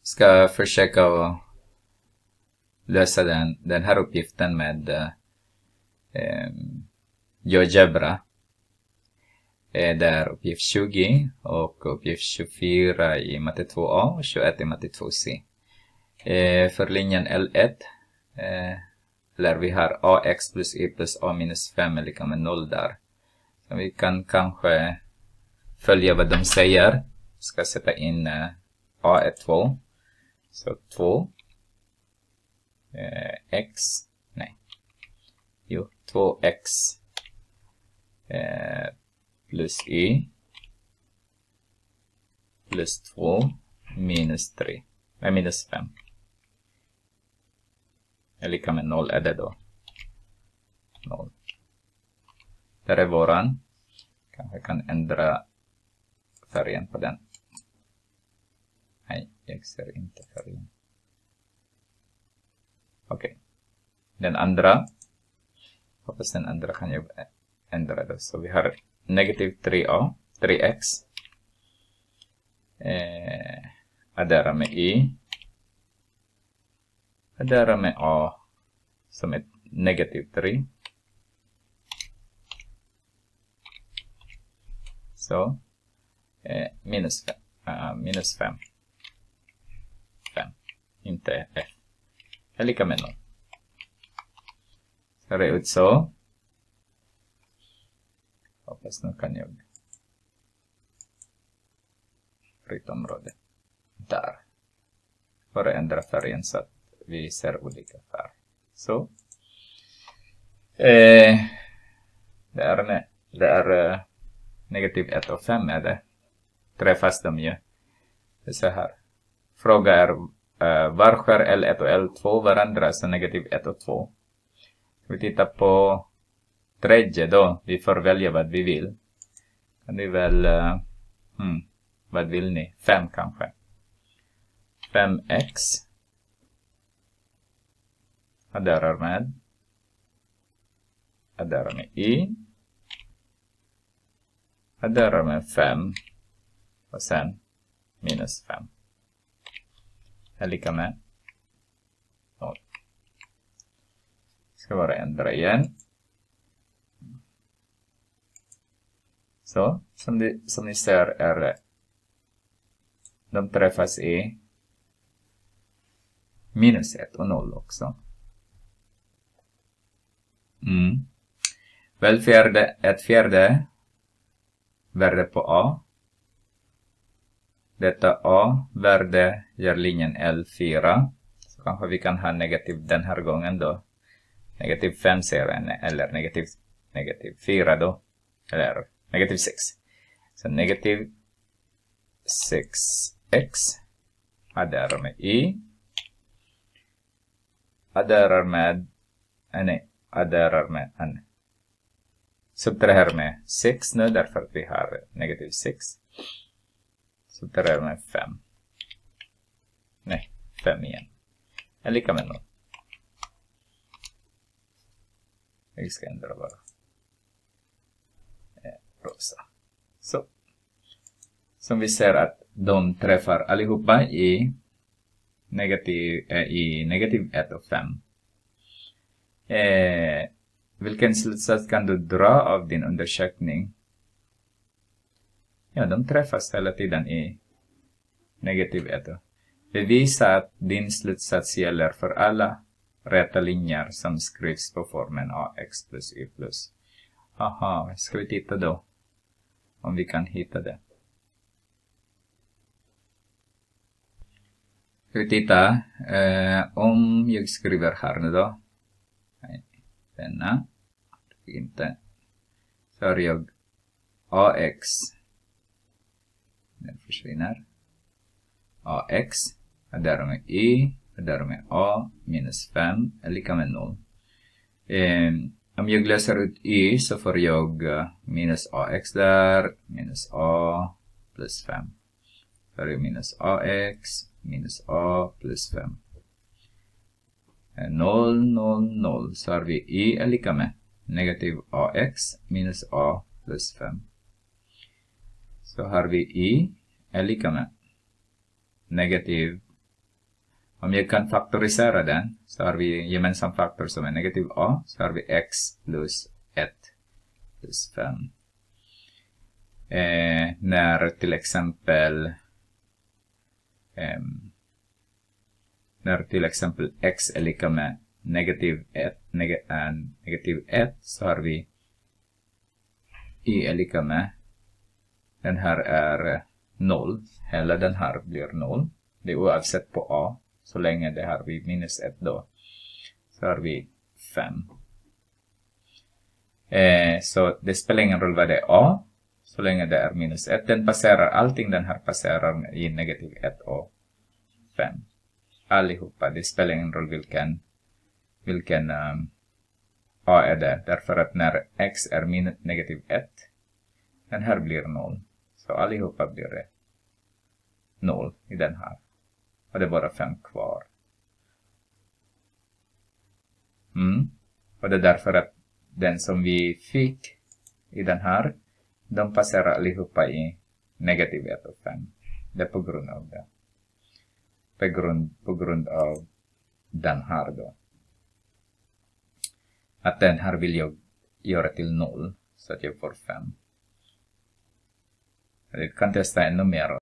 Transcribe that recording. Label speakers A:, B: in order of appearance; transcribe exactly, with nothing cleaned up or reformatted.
A: ska försöka lösa den, den här uppgiften med eh, GeoGebra. Eh, det är uppgift tjugo och uppgift tjugofyra i matte två A och tjugoett i matte två C. Eh, för linjen L ett eh, där vi har ax plus y plus a minus fem är lika med noll där. Så vi kan kanske följa vad de säger. Ska sätta in eh, a är två. Så två eh, x, nej, jo, två x eh, plus y plus två minus tre, nej, minus fem. Är lika med noll är det då. noll. Där är våran. Kanske kan ändra färgen på den. Nej, jag ser inte färgen. Okej. Okay. Den andra. Hoppas den andra kan jag ändra då. Så vi har negativ tre a, tre x. Eh, addera med y. Addera med a som är negativ tre. Så eh, minus fem. Uh, minus fem. fem. Inte f. Är lika med noll. Ser det ut så. Hoppas nu kan jag fritt område. Där. För att ändra färgen så att vi ser olika färg. Så. Eh, det är, ne det är eh, negativ ett och fem är det. Träffas de ju. Det är så här. Fråga är uh, varför L ett och L två varandra så negativ ett och två. Vi tittar på tredje då. Vi får välja vad vi vill. Kan vi väl... Uh, hmm, vad vill ni? fem kanske. fem x. Adderar med. Adderar med y. Adderar med fem. Och sen minus fem. Är lika med noll. Ska bara ändra igen. Så, som, det, som ni ser är de träffas i minus ett och noll också. Mm. Väl fjärde, ett fjärde värde på a. Detta a-värde ger linjen L fyra. Så kanske vi kan ha negativ den här gången då. Negativ fem ser en, eller negativ, negativ fyra då. Eller negativ sex. Så negativ sex x. Adderar med y. Adderar med, äh, nej, adderar med, äh, nej. Subtraherar med sex nu därför att vi har negativ sex. Subtraherar med fem. Nej, fem igen. Är lika med noll. Vi ska ändra bara. Eh, rosa. Så. Som vi ser att de träffar allihopa i negativ, eh, i negativ ett och fem. Eh, vilken slutsats kan du dra av din undersökning? Ja, de träffas hela tiden i negativ ett. Bevisa att din slutsats gäller för alla rätta linjer som skrivs på formen ax plus y plus. Aha, ska vi titta då om vi kan hitta det. Ska vi titta eh, om jag skriver här nu då. Nej, denna. Inte. Så har jag ax. Den försvinner. Ax. Adderar med y. Adderar med a. Minus fem. Är lika med noll. Eh, om jag löser ut y så får jag uh, minus ax där. Minus a. Plus fem. Så har jag minus ax. Minus a. Plus fem. Eh, noll, noll, noll. Så har vi y är lika med negativ ax. Minus a. Plus fem. Så har vi y är lika med negativ Om jag kan faktorisera den så har vi gemensam faktor som är negativ a. Så har vi x plus ett plus fem. Eh, när till exempel eh, när till exempel x är lika med negativ ett, neg äh, negativ ett så har vi y är lika med, den här är noll, eller den här blir noll. Det är oavsett på a, så länge det här blir minus ett då. Så har vi fem. Eh, så det spelar ingen roll vad det är a, så länge det är minus ett. Den passerar, allting den här passerar i negativ ett och fem. Allihopa, det spelar ingen roll vilken, vilken um, a är det. Därför att när x är min negativ ett, den här blir noll. Så allihopa blir det noll i den här. Och det är bara fem kvar. Mm. Och det är därför att den som vi fick i den här, de passerar allihopa i negativ ett och fem. Det är på grund av det. På grund, på grund av den här då. Att den här vill jag göra till noll. Så att jag får fem. Jag kan testa ännu mer.